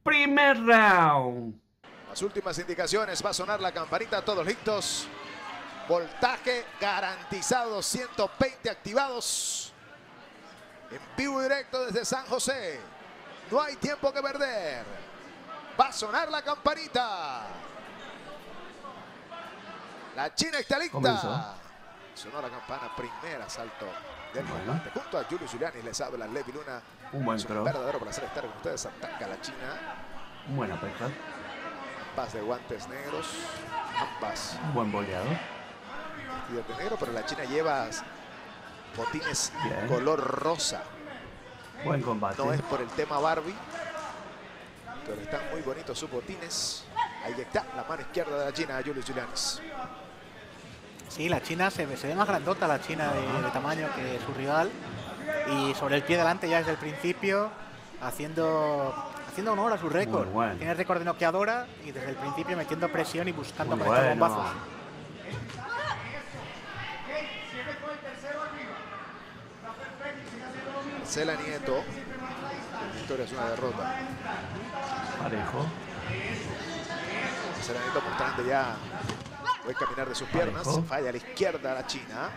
Primer round. Las últimas indicaciones, va a sonar la campanita, todos listos. Voltaje garantizado, 120 activados. En vivo y directo desde San José. No hay tiempo que perder. Va a sonar la campanita. La China está lista. Comenzó. Sonó la campana, primer asalto del combate. Junto a Julius Giuliani les habla Levi Luna. Un buen Es un cross. verdadero placer estar con ustedes. Ataca la China. Un buen uppercut. Ambas de guantes negros. Ambas Un buen boleado. vestidas de negro, pero la China lleva botines Bien. color rosa. Buen combate. No es por el tema Barbie, pero están muy bonitos sus botines. Ahí está la mano izquierda de la China, Julius Giuliani. Sí, la China se ve más grandota, la China de tamaño que su rival. Y sobre el pie delante ya desde el principio, haciendo honor a su récord. Muy bueno. Tiene récord de noqueadora y desde el principio metiendo presión y buscando Muy conectar bueno. bombazos. Marcela Nieto. La victoria es una derrota. Parejo. Marcela Nieto mostrando ya buen caminar de sus piernas. Parejo. Falla a la izquierda la China.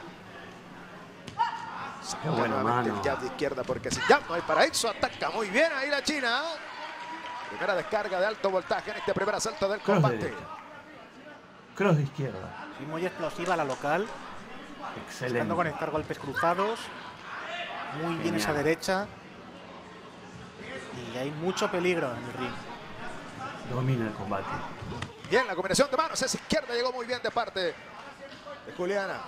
Qué buena Nuevamente mano. el jab de izquierda porque sin jab no hay paraíso. Ataca muy bien ahí la China. Primera descarga de alto voltaje en este primer asalto del Cross combate. derecha. Cross de izquierda. Sí, muy explosiva la local, Excelente. buscando conectar golpes cruzados. Muy bien esa Genial. derecha. Y hay mucho peligro en el ring. Domina el combate. Bien, la combinación de manos. Esa izquierda llegó muy bien de parte de Juliana.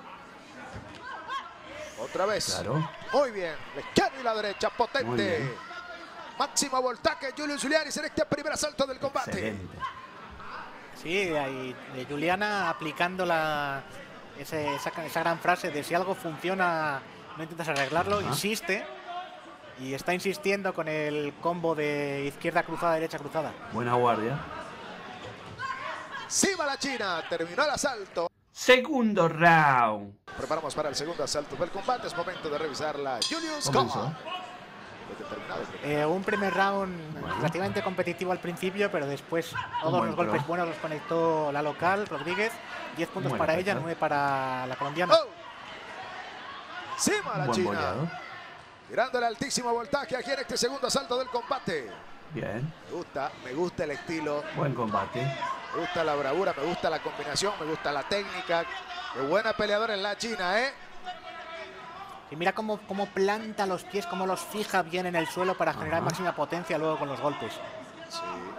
Otra vez. Claro. Muy bien. La izquierda y la derecha. Muy Potente. bien. Máximo voltaje. Julius Giuliani en este primer asalto del combate. Excelente. Sí, ahí Juliana aplicando esa gran frase de si algo funciona, no intentas arreglarlo, Ajá. insiste. Y está insistiendo con el combo de izquierda cruzada, derecha cruzada. Buena guardia. Sí va la China. Terminó el asalto. Segundo round. Preparamos para el segundo asalto del combate. Es momento de revisarla. Julius, Comenzó. ¿cómo? Determinado. Un primer round relativamente competitivo al principio, pero después todos buen los golpes cross. buenos los conectó la local, Rodríguez. 10 puntos Buen para ella, uppercut. 9 para la colombiana. ¡Oh! Sí va Un la buen China. boleado. Tirando el altísimo voltaje aquí en este segundo asalto del combate. Bien. Me gusta el estilo, Buen combate. me gusta la bravura, me gusta la combinación, me gusta la técnica. Qué buena peleadora en la China, ¿eh? Y mira cómo planta los pies, cómo los fija bien en el suelo para generar Ajá. máxima potencia luego con los golpes. Sí.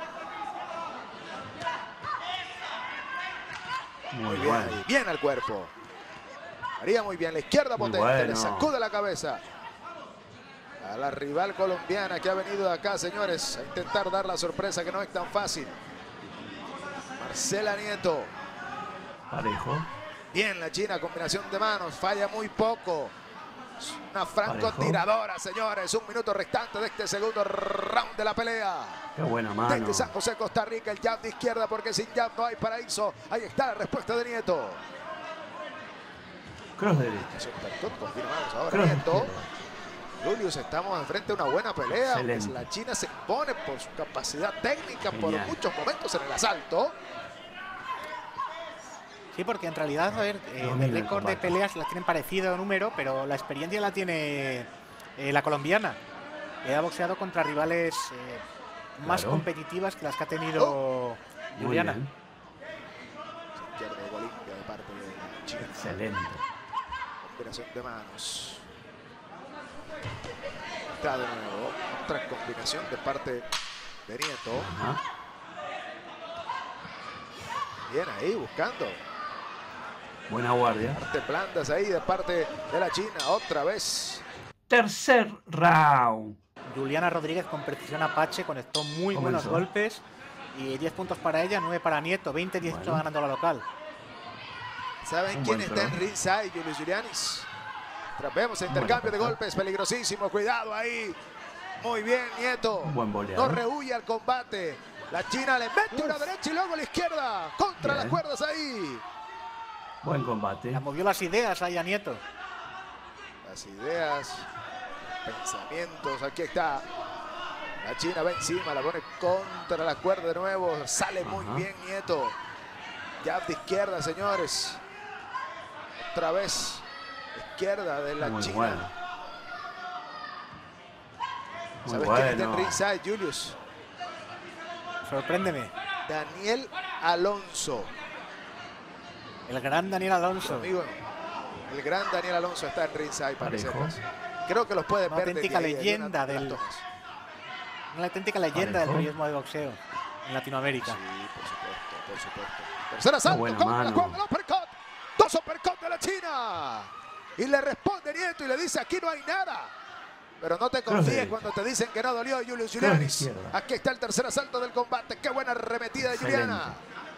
Muy Bien, bueno. ahí, bien al cuerpo. Haría muy bien la izquierda Muy potente, le bueno. sacude la cabeza a la rival colombiana que ha venido de acá, señores, a intentar dar la sorpresa que no es tan fácil. Marcela Nieto. Parejo. Bien la China, combinación de manos, falla muy poco. Una francotiradora, señores. Un minuto restante de este segundo round de la pelea. Qué buena mano. Desde San José, Costa Rica, el jab de izquierda porque sin jab no hay paraíso. Ahí está la respuesta de Nieto. Cross derecha. Es un uppercut, confirmamos ahora Cross de Nieto. izquierda. Julius, estamos enfrente de una buena pelea. Excelente. Pues la China se impone por su capacidad técnica, por Genial. muchos momentos en el asalto. Sí, porque en realidad, a ver, Domina el el récord de combate. peleas la tienen parecido número, pero la experiencia la tiene la colombiana. Ha boxeado contra rivales más Claro. competitivas que las que ha tenido Muy Juliana. bien. Izquierda de limpia de parte de la China. Excelente. Combinación de manos. Está de nuevo. Otra combinación de parte de Nieto. Ajá. Bien ahí buscando. Buena guardia. Artes blandas ahí de parte de la China. Otra vez. Tercer round. Juliana Rodríguez con precisión Apache conectó muy buenos Comenzó. golpes. Y 10 puntos para ella, 9 para Nieto, 20-18 Bueno. ganando la local. ¿Saben Un quién buen está en cross. ringside? Julius Giulianis. Vemos el intercambio de uppercut. golpes. Peligrosísimo. Cuidado ahí. Muy bien, Nieto. Un buen boleado. No rehuye al combate. La China le mete una derecha y luego la izquierda. Contra Bien. las cuerdas ahí. Buen combate. La movió las ideas ahí a Nieto. Las ideas, pensamientos. Aquí está La China va encima, la pone contra la cuerda de nuevo. Sale muy bien Nieto. Jab de izquierda, señores. Otra vez. Izquierda de la Muy China. bueno. ¿Sabes quién está en ringside, Julius? Sorpréndeme. Daniel Alonso. El gran Daniel Alonso. Amigo, el gran Daniel Alonso está en ringside, para que sepas. Creo que los puedes Una ver auténtica desde ahí, leyenda de una de las del... tomas. Una auténtica leyenda del periodismo de boxeo en Latinoamérica. Sí, por supuesto, por supuesto. Tercer asalto, buena con la mano. cuerda, el uppercut. 2 uppercut de la China. Y le responde Nieto y le dice, aquí no hay nada. Pero no te confíes cuando te dicen que no dolió, Julius Julianis. Aquí está el tercer asalto del combate. Qué buena arremetida de Juliana.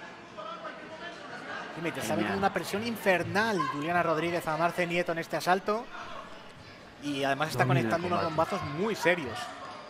Sí, te está metiendo una presión infernal Juliana Rodríguez a Marce Nieto en este asalto. Y además está conectando unos bombazos muy serios.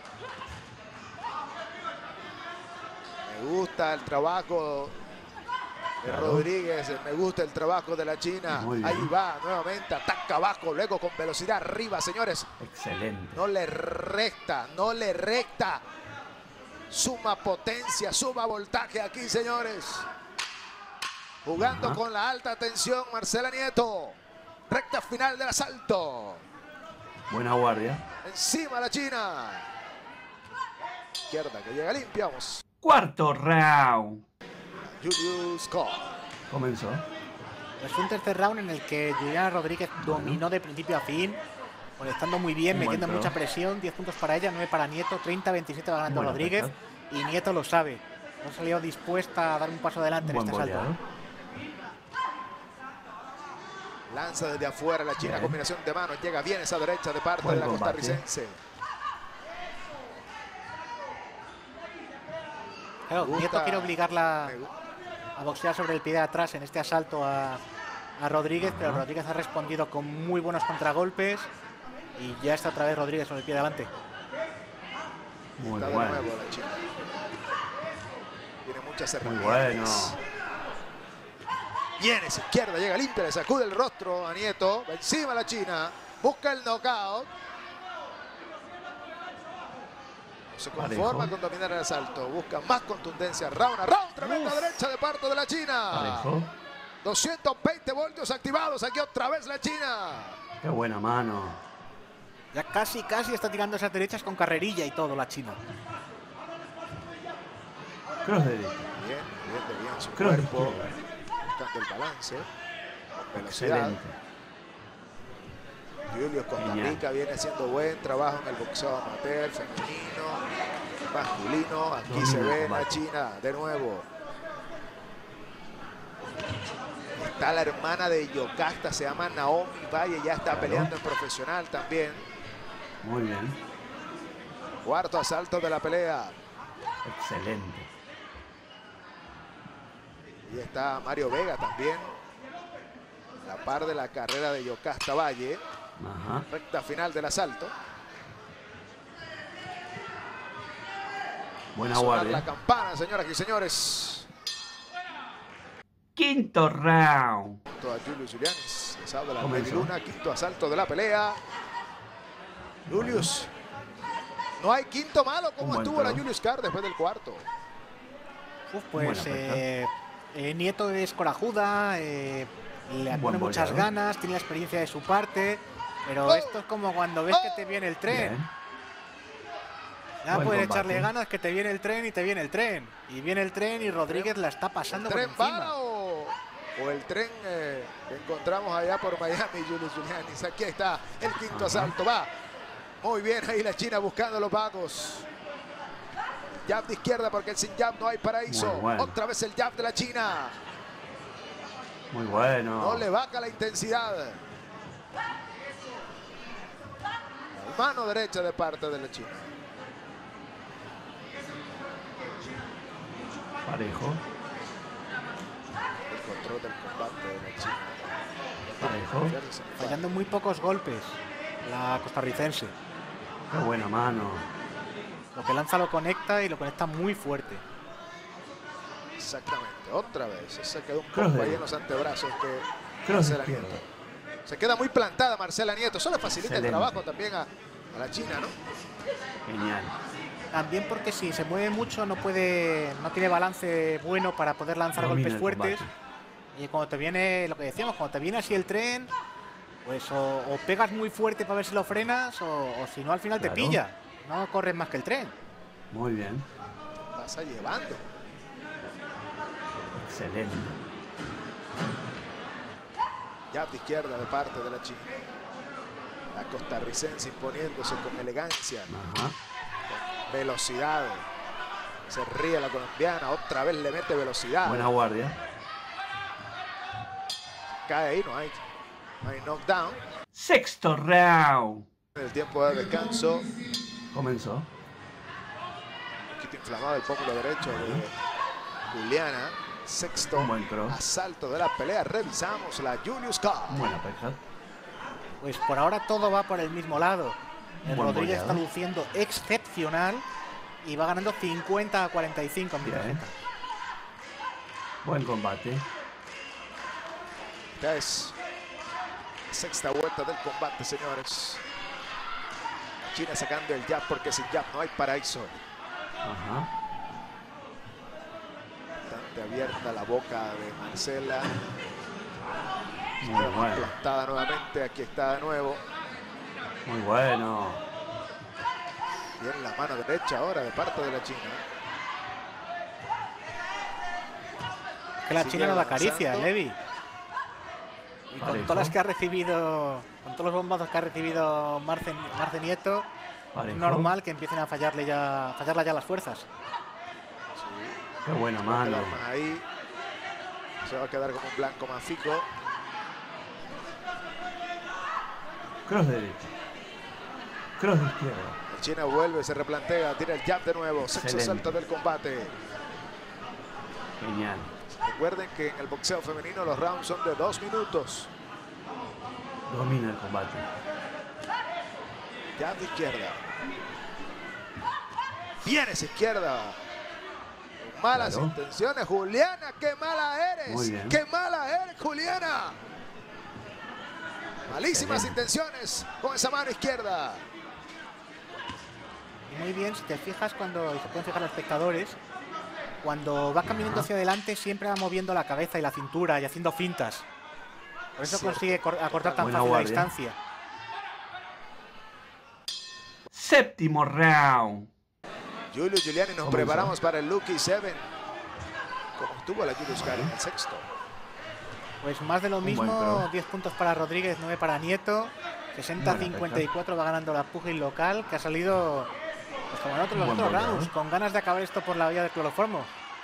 Me gusta el trabajo de Rodríguez, me gusta el trabajo de la China. Ahí va, nuevamente, ataca abajo, luego con velocidad arriba, señores. Excelente. No le recta, no le recta. Suma potencia, suma voltaje aquí, señores. Jugando con la alta tensión, Marcela Nieto. Recta final del asalto. Buena guardia. Encima la China. Izquierda que llega limpia, vamos. Cuarto round. Julius Scott. Comenzó. Es un tercer round en el que Juliana Rodríguez dominó de principio a fin, conectando muy bien, metiendo mucha presión. 10 puntos para ella, 9 para Nieto, 30-27 va ganando Rodríguez. Y Nieto lo sabe. No salió dispuesta a dar un paso adelante en este asalto. Lanza desde afuera la China, combinación de manos. Llega bien esa derecha de parte de la costarricense. Claro, Nieto quiere obligarla a boxear sobre el pie de atrás en este asalto a Rodríguez, pero Rodríguez ha respondido con muy buenos contragolpes y ya está otra vez Rodríguez sobre el pie de adelante. Muy está bueno. De nuevo la China. Tiene muchas herramientas. Muy bueno. Viene esa izquierda, llega limpia, le sacude el rostro a Nieto. Va encima la China, busca el knockout. Se conforma con dominar el asalto, busca más contundencia, round a round, tremenda derecha de parte de la China. Parejo. 220 voltios activados, aquí otra vez la China. Qué buena mano. Ya casi está tirando esas derechas con carrerilla y todo la China. Cross de Bien su cuerpo, buscando el balance, con velocidad. Excelente. Julius Costa Rica viene haciendo buen trabajo en el boxeo amateur, femenino, masculino. Aquí se ve la China de nuevo. Está la hermana de Yocasta, se llama Naomi Valle, ya está peleando en profesional también. Muy bien. Cuarto asalto de la pelea. Excelente. Y está Mario Vega también. A la par de la carrera de Yocasta Valle. Recta final del asalto. Buena guardia. La campana, señoras y señores. Quinto round. A Julius Julianis, de la Luna, quinto asalto de la pelea. Julius, no hay quinto malo. ¿Cómo estuvo la Julius Carr después del cuarto? Pues Nieto es corajuda, le pone muchas ganas, tiene la experiencia de su parte, pero esto es como cuando ves que te viene el tren. Ya puedes echarle ganas, que te viene el tren y te viene el tren. Y viene el tren y Rodríguez la está pasando por encima. O el tren que encontramos allá por Miami, Julius Julianis. Aquí está el quinto asalto. Va muy bien ahí la China buscando los vagos. Jab de izquierda porque sin jab no hay paraíso. Otra vez el jab de la China. Muy bueno. No le baja la intensidad. La mano derecha de parte de la China. Parejo. El control del combate de la China. Parejo. Fallando muy pocos golpes la costarricense. Qué buena mano. Lo que lanza lo conecta y lo conecta muy fuerte. Exactamente. Otra vez. Se quedó un poco ahí en los antebrazos que Marcela Nieto. Se queda muy plantada Marcela Nieto. Eso le facilita el trabajo también a la China, ¿no? Genial. También porque si se mueve mucho no tiene balance bueno para poder lanzar golpes fuertes. Y cuando te viene, lo que decíamos, cuando te viene así el tren, pues o pegas muy fuerte para ver si lo frenas o si no al final te pilla. No corres más que el tren. Muy bien. Pasa llevando. Excelente. Jab de izquierda de parte de la China. La costarricense imponiéndose con elegancia. Ajá. Con velocidad. Se ríe la colombiana. Otra vez le mete velocidad. Buena guardia. Cae ahí, no hay knockdown. Sexto round. En el tiempo de descanso. Comenzó. Un poquito inflamado el pómulo derecho de Juliana. Sexto asalto de la pelea. Revisamos la Julius Cup. Buena pesca. Pues por ahora todo va por el mismo lado. Rodríguez está luciendo excepcional y va ganando 50-45 en mi tarjeta. Buen combate. Esta es la sexta vuelta del combate, señores. China sacando el jab porque sin jab no hay paraíso. Ajá. Bastante abierta la boca de Marcela. Muy bueno. Plantada nuevamente, aquí está de nuevo. Muy bueno. Bien la mano derecha ahora de parte de la China. Que la China no da caricia, Levi. Y con todas las que ha recibido, con todos los bombazos que ha recibido Marce Nieto, es normal que empiecen a fallarla ya las fuerzas. Sí. Qué buena mano. Ahí se va a quedar como un blanco mafico. Cross derecho. Cross de izquierda. La China vuelve, se replantea, tira el jab de nuevo. Sexto salto del combate. Genial. Recuerden que en el boxeo femenino los rounds son de 2 minutos. Domina el combate. Jab de izquierda. Viene esa izquierda. Con malas intenciones, Juliana. ¡Qué mala eres! Muy bien. ¡Qué mala eres, Juliana! Malísimas intenciones con esa mano izquierda. Muy bien, si te fijas y se pueden fijar los espectadores, cuando va caminando hacia adelante siempre va moviendo la cabeza y la cintura y haciendo fintas. Por eso consigue acortar tan fácil la distancia. Séptimo round. Julio Giuliani, nos preparamos para el Lucky 7. Como estuvo la Julius Cup en el sexto. Pues más de lo mismo, 10 puntos para Rodríguez, 9 para Nieto. 60-54 va ganando la Pugil local, que ha salido pues, como en los otros rounds, con ganas de acabar esto por la vía del cloroformo.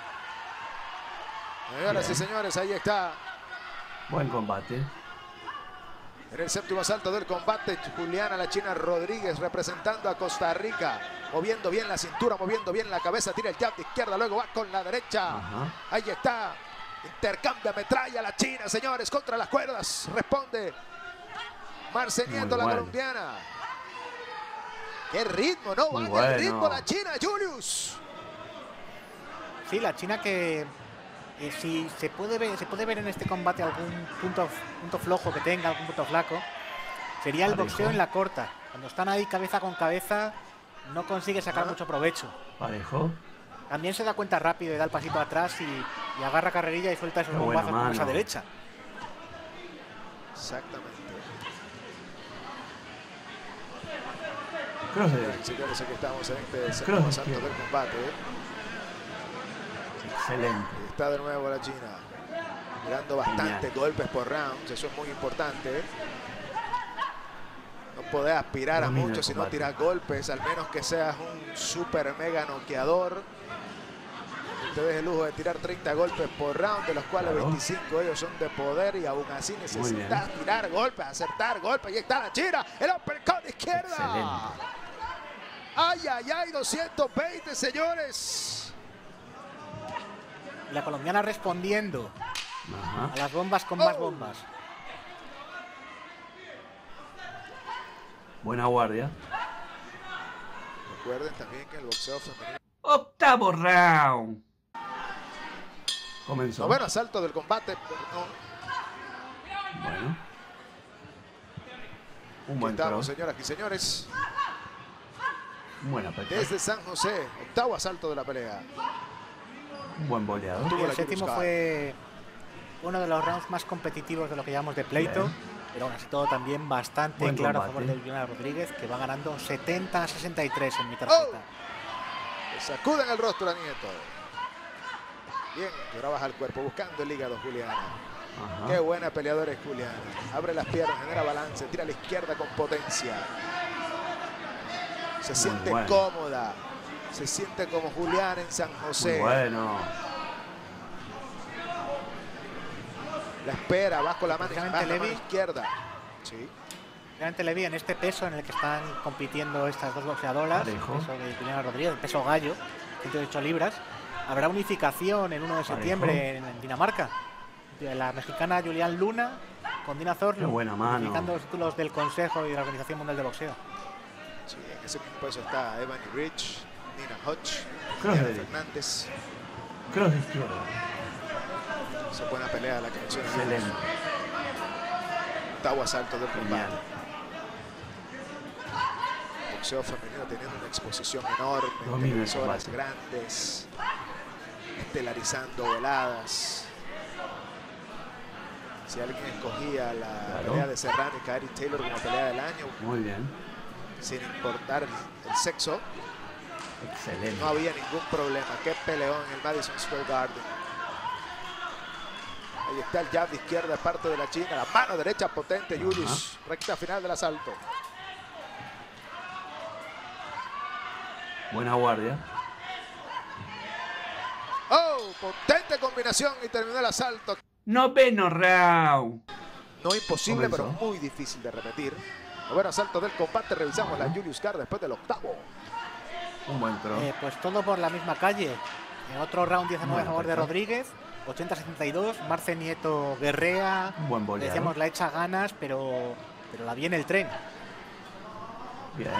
Señoras y señores, ahí está. Buen combate. En el séptimo asalto del combate, Juliana La China Rodríguez representando a Costa Rica. Moviendo bien la cintura, moviendo bien la cabeza. Tira el jab de izquierda, luego va con la derecha. Ahí está. Intercambia metralla la China, señores, contra las cuerdas. Responde Marce Nieto, la colombiana. ¡Qué ritmo, no! ¡Va el ritmo la China, Julius! Sí, la China que si se puede ver en este combate algún punto flojo que tenga, algún punto flaco, sería el boxeo en la corta. Cuando están ahí cabeza con cabeza, no consigue sacar mucho provecho. Parejo. También se da cuenta rápido y da el pasito atrás y agarra carrerilla y suelta esos bombazos con esa derecha. Exactamente. Cross derecho. Señores, aquí estamos en este segundo asalto del combate. Excelente. Está de nuevo la China. Mirando bastantes golpes por rounds. Eso es muy importante. No podés aspirar a mucho si no tiras golpes. Al menos que seas un super mega noqueador. Te des el lujo de tirar 30 golpes por round, de los cuales 25 ellos son de poder, y aún así necesitas tirar golpes, acertar golpes. Y ahí está la China, el uppercut de izquierda. Excelente. Ay, ay, ay, 220, señores. La colombiana respondiendo a las bombas con más bombas. Buena guardia. Recuerden también que el boxeo femenino. Octavo round. Comenzó. Noveno asalto del combate. Bueno. Un buen estamos, señoras y señores. Buena pelea. Desde San José, octavo asalto de la pelea. Un buen boleador. Tuvo El la séptimo Julius fue uno de los rounds más competitivos de lo que llamamos de pleito. Bien. Pero aún así todo también bastante Buen claro a combate. favor de Julián Rodríguez, que va ganando 70-63 en mi tarjeta. Le sacuden el rostro a Nieto. Bien, que ahora baja el cuerpo buscando el hígado Juliana. Ajá. Qué buena peleadora es Juliana. Abre las piernas, genera balance, tira a la izquierda con potencia. Se siente bueno. cómoda. Se siente como Juliana en San José. Muy bueno. La espera, va con la mano, Precisamente baja la mano Levy. izquierda. Sí. Realmente le vi en este peso en el que están compitiendo estas dos boxeadoras, el Parejo. peso de Juliana Rodríguez, el peso gallo, 108 libras. Habrá unificación el 1 de septiembre en Dinamarca. La mexicana Julián Luna con Dina Zorlu, Qué buena mano. unificando los títulos del Consejo y de la Organización Mundial de Boxeo. Sí, en ese mismo peso está Ebony Rich, Nina Hodge, Cross Diana de- Fernández. Cross de izquierda. Esa buena pelea la que menciona. Excelente. Octavo asalto del Genial. combate. Boxeo femenino teniendo una exposición enorme, Domina el televisoras combate. grandes, estelarizando veladas. Si alguien escogía la Claro. pelea de Serrano y Kairi Taylor como pelea del año, Muy bien. sin importar el sexo, Excelente. no había ningún problema. Qué peleón en el Madison Square Garden. Ahí está el jab de izquierda, parte de la China. La mano derecha potente, Julius. Recta final del asalto. Buena guardia. ¡Oh! Potente combinación y terminó el asalto. Noveno round. No imposible, Comenzó. pero muy difícil de repetir. Noveno asalto del combate. Revisamos la Julius Card después del octavo. Un buen cross. Pues todo por la misma calle. En otro round 19 a Bueno, favor de perfecto. Rodríguez, 80-72. Marce Nieto guerrea. Un buen boleador. Decíamos la echa ganas, pero la vi en el tren. Bien.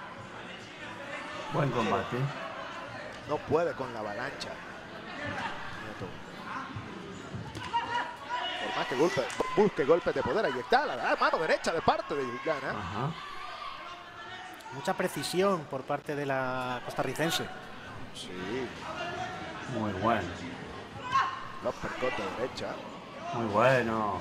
Buen combate. No puede con la avalancha. Nieto. Por más que busque golpes de poder, ahí está la mano derecha de parte de Juliana. Ajá. Mucha precisión por parte de la costarricense. Sí, Muy bueno. la uppercut de derecha. Muy bueno.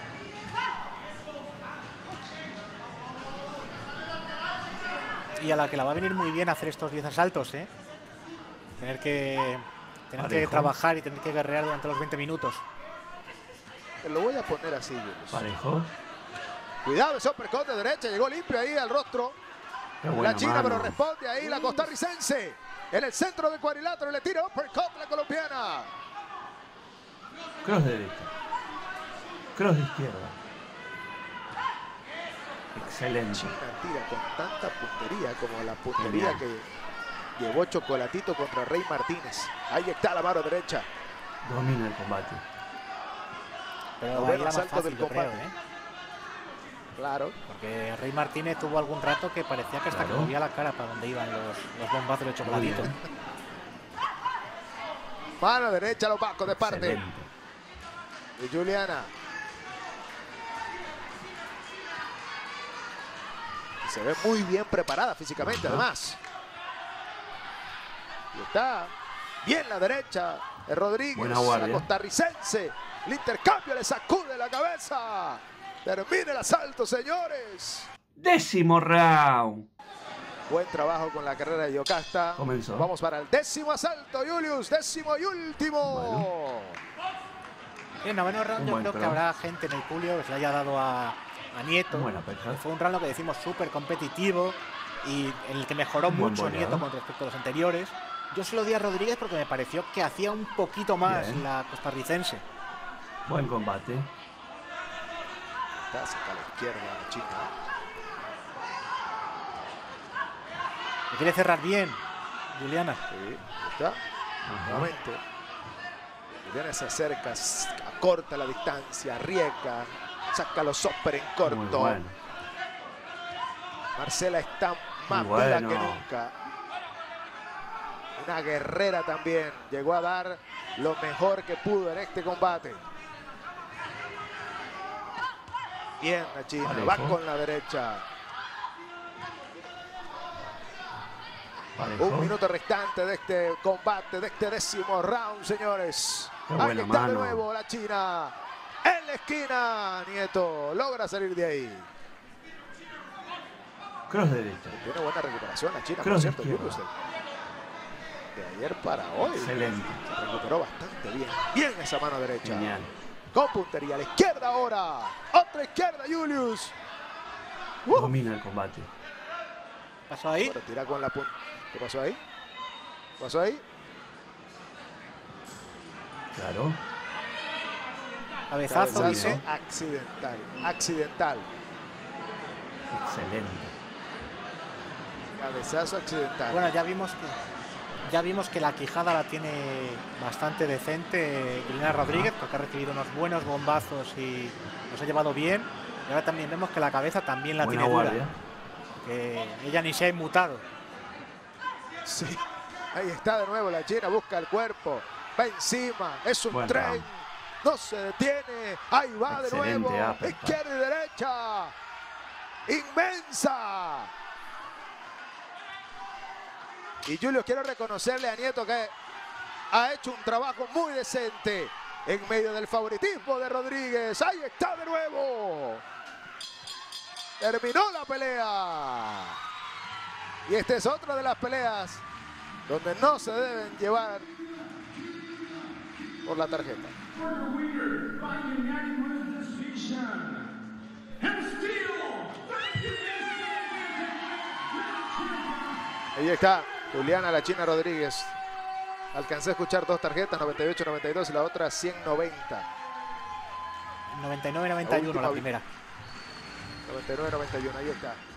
Y a la que la va a venir muy bien hacer estos 10 asaltos, ¿eh? Tener que Parejo. trabajar y tener que guerrear durante los 20 minutos. Te lo voy a poner así, Julius. Parejo. Cuidado, ese uppercut de derecha. Llegó limpio ahí al rostro. Qué buena La china, mano. pero responde ahí la costarricense. En el centro del cuadrilátero le tira uppercut la colombiana. Cross de derecha. Cross de izquierda. Excelente. China tira con tanta puntería como la puntería Genial. que llevó Chocolatito contra Rey Martínez. Ahí está la mano derecha. Domina el combate. Pero Noveno ahí era más asalto fácil, del yo creo, combate. ¿eh? Claro. Porque Rey Martínez tuvo algún rato que parecía que hasta Claro. que movía la cara para donde iban los bombazos de Muy chocolatito. bien. Mano derecha, los vascos de parte Excelente. de Juliana. Y se ve muy bien preparada físicamente, Ajá. además. Y está bien la derecha de Rodríguez, Buena guardia. la costarricense. El intercambio le sacude la cabeza. Termina el asalto, señores. Décimo round. Buen trabajo con la carrera de Yocasta. Comenzó. Vamos para el décimo asalto, Julius. Décimo y último. En el noveno round Un yo buen creo que cross. habrá gente en el público que se le haya dado a Nieto. Buena pelea. Fue un round, lo que decimos, súper competitivo y en el que mejoró Buen mucho boleador. Nieto con respecto a los anteriores. Yo se lo di a Rodríguez porque me pareció que hacía un poquito más Bien. la costarricense. Buen combate. Está cerca a la izquierda la China. Le quiere cerrar bien, Juliana. Sí, ahí está. Ajá. Nuevamente. Juliana se acerca, acorta la distancia, arriesga, saca los upper en Muy corto. bueno. Marcela está más Muy viva bueno. que nunca. Una guerrera también. Llegó a dar lo mejor que pudo en este combate. Bien la China, Parejo. va con la derecha. Parejo. Un minuto restante de este combate, de este 10º round, señores. Qué Ahí buena está de mano. nuevo la China. En la esquina, Nieto logra salir de ahí. Cross derecha. Tiene buena recuperación la China, por Cross cierto, izquierda. Julius. De ayer para hoy. Excelente. Se recuperó bastante bien. Bien esa mano derecha. Genial. Con puntería a la izquierda ahora. Otra izquierda, Julius. Domina el combate. ¿Pasó ahí? Bueno, tira con la punta. ¿Qué pasó ahí? ¿Qué pasó ahí? Claro. Cabezazo, dice. accidental. Accidental. Excelente. Cabezazo accidental. Bueno, ya vimos que la quijada la tiene bastante decente Lina Rodríguez, porque ha recibido unos buenos bombazos y los ha llevado bien. Y ahora también vemos que la cabeza también la Buena tiene dura. guardia. Que ella ni se ha inmutado. Sí. Ahí está de nuevo la China, busca el cuerpo. Va encima, es un Buen tren. round. No se detiene. Ahí va de Excelente nuevo. uppercut. Izquierda y derecha. Inmensa. Y Julio, quiero reconocerle a Nieto que ha hecho un trabajo muy decente en medio del favoritismo de Rodríguez. Ahí está de nuevo. Terminó la pelea. Y esta es otra de las peleas donde no se deben llevar por la tarjeta. Ahí está Juliana La China Rodríguez. Alcancé a escuchar 2 tarjetas, 98-92 y la otra 100-90. 99-91 la primera. 99-91, ahí está.